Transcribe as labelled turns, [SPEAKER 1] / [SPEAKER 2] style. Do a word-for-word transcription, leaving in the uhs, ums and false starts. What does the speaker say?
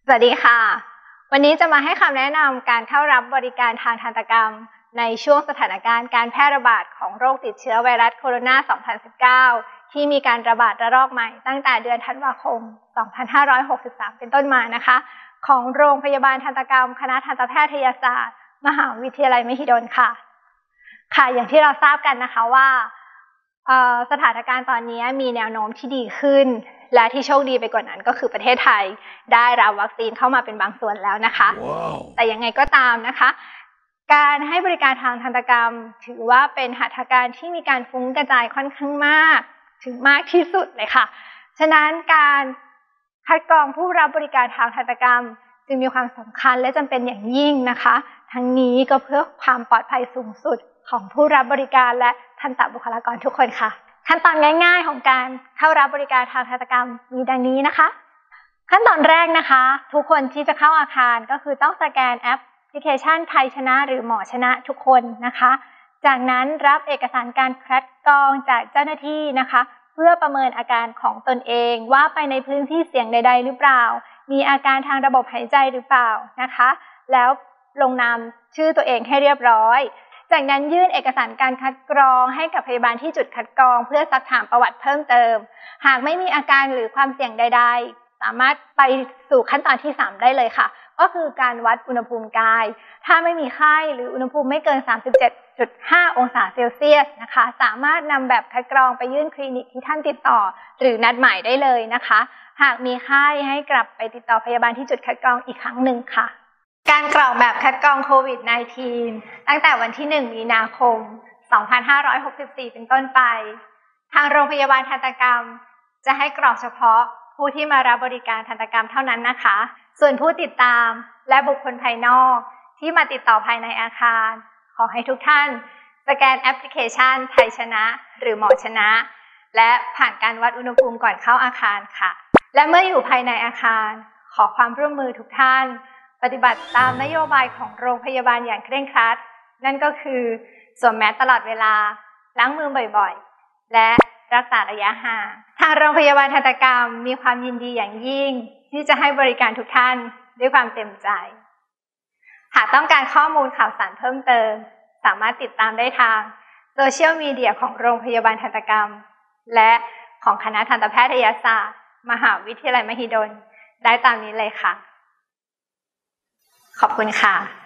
[SPEAKER 1] สวัสดีค่ะวันนี้จะมาให้คำแนะนำการเข้ารับบริการทางทันตกรรมในช่วงสถานการณ์การแพร่ระบาดของโรคติดเชื้อไวรัสโคโรนา สองพันสิบเก้า ที่มีการระบาดระลอกใหม่ตั้งแต่เดือนธันวาคม สองพันห้าร้อยหกสิบสาม เป็นต้นมานะคะของโรงพยาบาลทันตกรรมคณะทันตแพทยศาสตร์มหาวิทยาลัยมหิดลค่ะค่ะอย่างที่เราทราบกันนะคะว่าสถานการณ์ตอนนี้มีแนวโน้มที่ดีขึ้นและที่โชคดีไปกว่านั้นก็คือประเทศไทยได้รับวัคซีนเข้ามาเป็นบางส่วนแล้วนะคะ wow. แต่ยังไงก็ตามนะคะการให้บริการทางทันตกรรมถือว่าเป็นหัตถการที่มีการฟุ้งกระจายค่อนข้างมากถึงมากที่สุดเลยค่ะฉะนั้นการคัดกรองผู้รับบริการทางทันตกรรมจึงมีความสำคัญและจำเป็นอย่างยิ่งนะคะทั้งนี้ก็เพื่อความปลอดภัยสูงสุดของผู้รับบริการและทันตบุคลากรทุกคนค่ะขั้นตอนง่ายๆของการเข้ารับบริการทางทันตกรรมมีดังนี้นะคะขั้นตอนแรกนะคะทุกคนที่จะเข้าอาคารก็คือต้องสแกนแอปพลิเคชันไทยชนะหรือหมอชนะทุกคนนะคะจากนั้นรับเอกสารการคัดกรองจากเจ้าหน้าที่นะคะเพื่อประเมินอาการของตนเองว่าไปในพื้นที่เสี่ยงใดๆหรือเปล่ามีอาการทางระบบหายใจหรือเปล่านะคะแล้วลงนามชื่อตัวเองให้เรียบร้อยจากนั้นยื่นเอกสารการคัดกรองให้กับพยาบาลที่จุดคัดกรองเพื่อซักถามประวัติเพิ่มเติมหากไม่มีอาการหรือความเสี่ยงใดๆสามารถไปสู่ขั้นตอนที่สามได้เลยค่ะก็คือการวัดอุณหภูมิกายถ้าไม่มีไข้หรืออุณหภูมิไม่เกิน สามสิบเจ็ดจุดห้า องศาเซลเซียสนะคะสามารถนำแบบคัดกรองไปยื่นคลินิกที่ท่านติดต่อหรือนัดหมายได้เลยนะคะหากมีไข้ให้กลับไปติดต่อพยาบาลที่จุดคัดกรองอีกครั้งหนึ่งค่ะการกรอกแบบคัดกรองโควิด สิบเก้า ตั้งแต่วันที่หนึ่งมีนาคม สองพันห้าร้อยหกสิบสี่ เป็นต้นไปทางโรงพยาบาลทันตกรรมจะให้กรอกเฉพาะผู้ที่มารับบริการทันตกรรมเท่านั้นนะคะส่วนผู้ติดตามและบุคคลภายนอกที่มาติดต่อภายในอาคารขอให้ทุกท่านสแกนแอปพลิเคชันไทยชนะหรือหมอชนะและผ่านการวัดอุณหภูมิก่อนเข้าอาคารค่ะและเมื่ออยู่ภายในอาคารขอความร่วมมือทุกท่านปฏิบัติตามนโยบายของโรงพยาบาลอย่างเคร่งครัดนั่นก็คือสวมแมสตลอดเวลาล้างมือบ่อยๆและรักษาระยะห่างทางโรงพยาบาลทันตกรรมมีความยินดีอย่างยิ่งที่จะให้บริการทุกท่านด้วยความเต็มใจหากต้องการข้อมูลข่าวสารเพิ่มเติมสามารถติดตามได้ทางโซเชียลมีเดียของโรงพยาบาลทันตกรรมและของคณะทันตแพทยศาสตร์มหาวิทยาลัยมหิดลได้ตามนี้เลยค่ะขอบคุณค่ะ